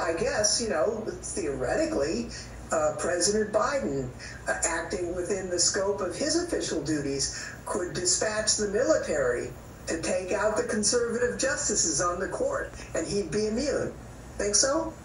I guess, theoretically, President Biden, acting within the scope of his official duties, could dispatch the military to take out the conservative justices on the court, and he'd be immune. Think so?